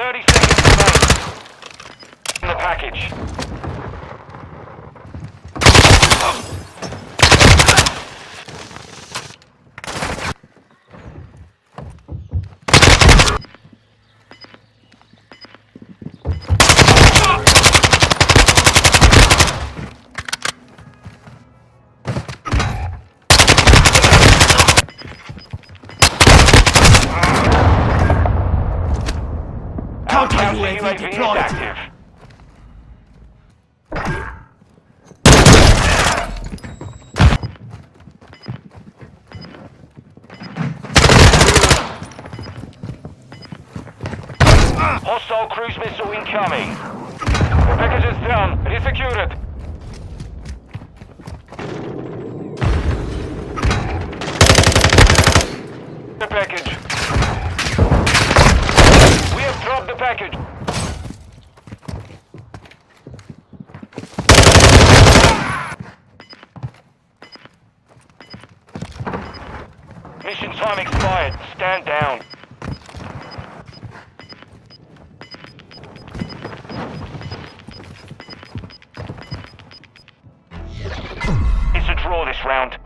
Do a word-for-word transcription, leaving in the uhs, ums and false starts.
thirty seconds remaining. In the package. Counter U A V deployed. Active. Hostile cruise missile incoming. The package is down. It is secured. The package. We have dropped the package. Mission time expired. Stand down. It's a draw this round.